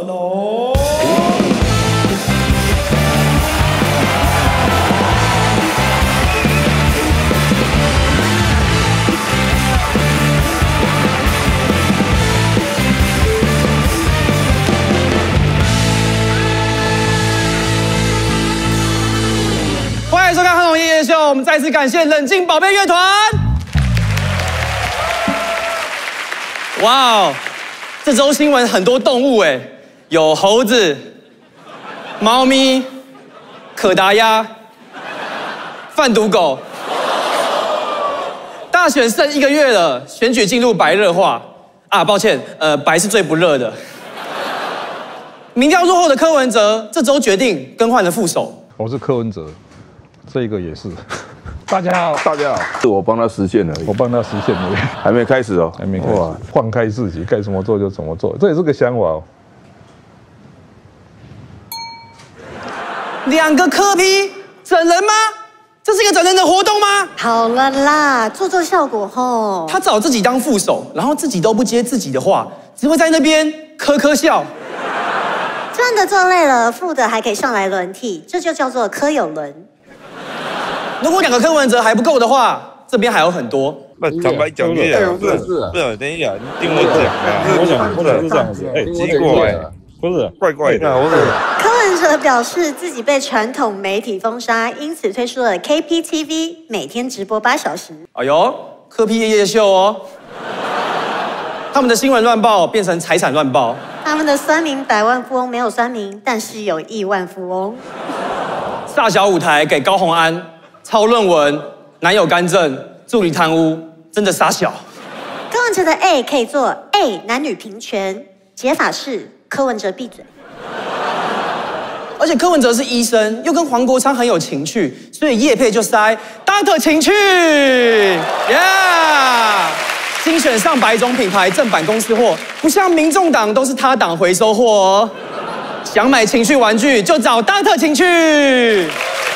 喽。欢迎收看《汉龙夜夜秀》，我们再次感谢冷静宝贝乐团。哇哦，这周新闻很多动物哎，有猴子、猫咪、可达鸭、贩毒狗。大选剩1个月了，选举进入白热化啊，抱歉，白是最不热的。民调落后的柯文哲，这周决定更换了副手。 我是柯文哲。这个也是，大家好， 大家好，是我帮他实现而已， 我帮他实现而已， 还没开始哦， 还没开始，放开自己，该怎么做就怎么做，这也是个想法哦。 2个柯 P 整人吗？这是一个整人的活动吗？ 好了啦，做做效果吼。 他找自己当副手，然后自己都不接自己的话，只会在那边咳笑。 正的做累了，副的还可以上来轮替，这就叫做柯有伦。 如果2个柯文哲还不够的话，这边还有很多。 那坦白讲，你讲不是，等一下，你听我讲啊，我讲不能是这样子，奇怪，不是怪怪的，我是。 柯文哲表示自己被传统媒体封杀，因此推出了 KPTV， 每天直播8小时。 哎呦，柯 P 夜夜秀哦，他们的新闻乱报变成财产乱报。 他们的酸民百万富翁没有酸民，但是有亿万富翁。 大小舞台给高虹安。抄论文，男友干政，助理贪污，真的傻小。 柯文哲的 A 可以做 A 男女平权，解法是柯文哲闭嘴。 而且柯文哲是医生，又跟黄国昌很有情趣，所以业配就塞 Dr. 情趣 ，Yeah！ 精选上百种品牌正版公司货，不像民众党都是他党回收货哦。想买情趣玩具就找 Dr. 情趣。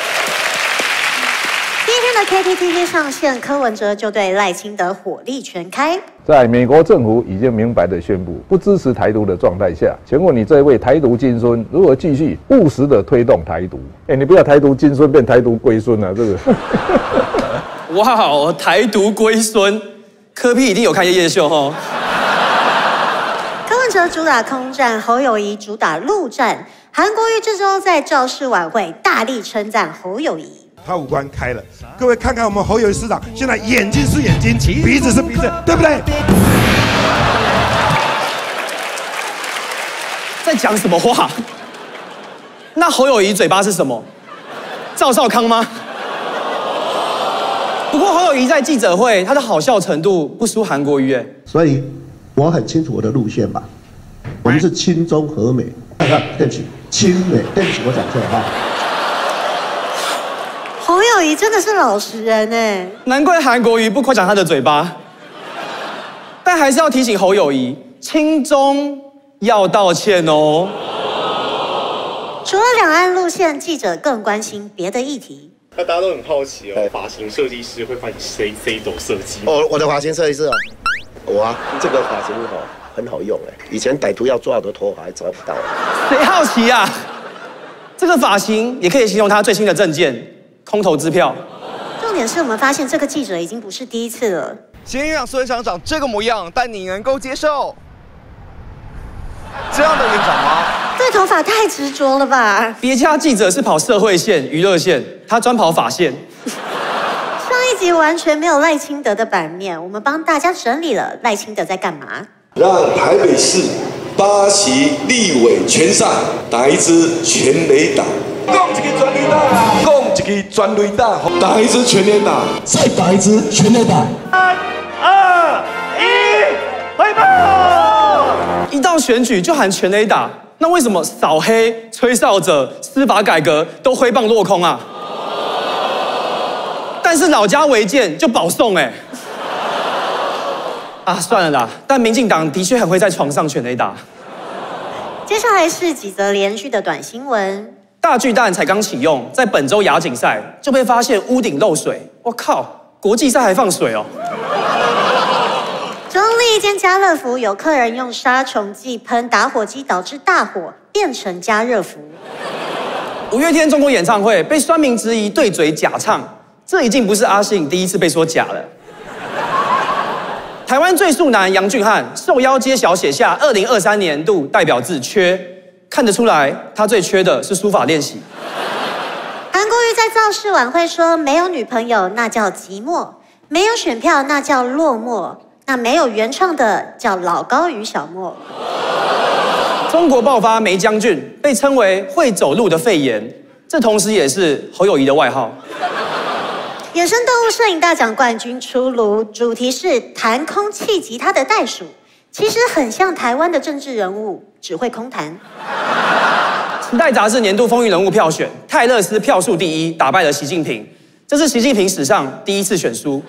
第一天的 KPTV 上线，柯文哲就对赖清德火力全开。 在美国政府已经明白的宣布不支持台独的状态下，请问你这位台独金孙如何继续务实的推动台独？你不要台独金孙变台独龟孙啊！这个。 哇哦，台独龟孙，柯 P 一定有看夜夜秀哦。 柯文哲主打空战，侯友宜主打陆战。韩国瑜这周在造势晚会大力称赞侯友宜。 他五官开了，各位看看我们侯友宜市长，现在眼睛是眼睛，鼻子是鼻子，对不对？ 在讲什么话？那侯友宜嘴巴是什么？赵少康吗？不过侯友宜在记者会，他的好笑程度不输韩国瑜， 所以我很清楚我的路线吧。我们是亲中和美，对不起，亲美，对不起，我讲错了哈。 侯友宜真的是老实人哎， 难怪韩国瑜不夸奖他的嘴巴。但还是要提醒侯友宜，亲中要道歉哦。 除了两岸路线，记者更关心别的议题。 那大家都很好奇哦，发型设计师会帮你谁走设计？ 哦，我的发型设计师啊，我啊，这个发型很好用哎，以前歹徒要抓我的头发还抓不到。 谁好奇啊？这个发型也可以形容他最新的政见。空头支票。 重点是我们发现这个记者已经不是第一次了。 前院长孙厂长这个模样，但你能够接受这样的院长吗？ 对头发太执着了吧？ 别家记者是跑社会线、娱乐线，他专跑法线。 上一集完全没有赖清德的版面，我们帮大家整理了赖清德在干嘛。 让台北市8席立委全上，打一支全垒打。 讲一个全垒打啦！讲一个全垒打， 打一支全垒打， 再打一支全垒打。 3、2、1，挥棒！ 一到选举就喊全垒打，那为什么扫黑、吹哨者、司法改革都挥棒落空啊？但是老家违建就保送哎。啊，算了啦，但民进党的确很会在床上全垒打。 接下来是几则连续的短新闻。 大巨蛋才刚启用，在本周亚锦赛就被发现屋顶漏水，我靠，国际赛还放水哦。 中立一间家乐福有客人用杀虫剂喷打火机，导致大火变成加热服。 五月天中国演唱会被酸民质疑对嘴假唱，这已经不是阿信第一次被说假了。台湾最速男杨俊翰受邀揭晓写下2023年度代表字缺，看得出来他最缺的是书法练习。 韩国瑜在造势晚会说，没有女朋友那叫寂寞，没有选票那叫落寞，那没有原创的叫老高与小莫。 中国爆发梅将军，被称为会走路的肺炎，这同时也是侯友宜的外号。 野生动物摄影大奖冠军出炉，主题是弹空气吉他的袋鼠，其实很像台湾的政治人物，只会空弹。 时代杂志年度风云人物票选，泰勒斯票数第一，打败了习近平，这是习近平史上第一次选输。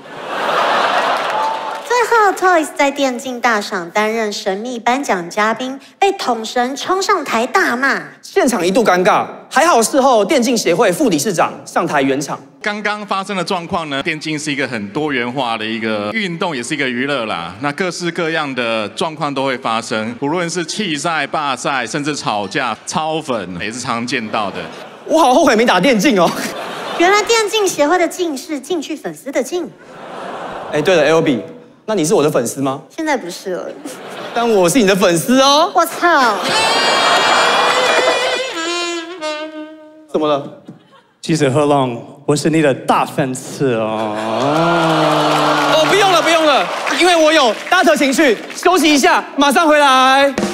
最后 ，Toys 在电竞大赏担任神秘颁奖嘉宾，被统神冲上台大骂， 现场一度尴尬。还好事后电竞协会副理事长上台圆场。 刚刚发生的状况呢，电竞是一个很多元化的一个运动，也是一个娱乐啦。那各式各样的状况都会发生，不论是弃赛、罢赛，甚至吵架、抄粉，也是常见到的。 我好后悔没打电竞哦。 原来电竞协会的竞是进去粉丝的竞。 哎，对了 ，LB， 那你是我的粉丝吗？ 现在不是了。 但我是你的粉丝哦。 我操！ 怎么了？ 记者贺龙，我是你的大粉丝哦。 哦，不用了，不用了，因为我有大特情绪，休息一下，马上回来。